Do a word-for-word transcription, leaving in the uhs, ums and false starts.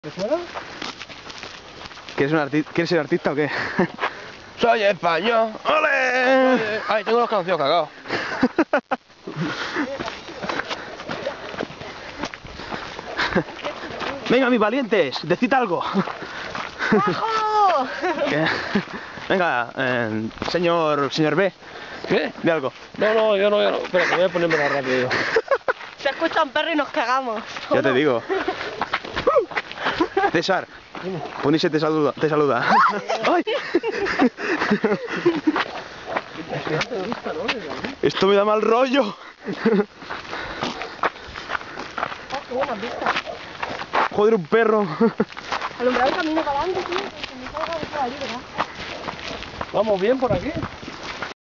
¿Te suena? ¿Quieres, un arti ¿Quieres ser artista o qué? Soy español. ¡Ole! Ay, tengo los canciones cagados. Venga, mis valientes, decid algo. ¡Bajo! ¿Qué? Venga, eh, señor, señor B, ¿Qué? di algo. No, no, yo no, yo no. Espera, que voy a ponerme la rápido. Se escucha un perro y nos cagamos. Ya te digo. César, Punice te saluda. Te saluda. ¡Ay! Esto me da mal rollo. Oh, qué buena vista. Joder, un perro. Alumbrar el camino para adelante, tío. Que me salga de por allí, ¿verdad? ¿Vamos bien por aquí?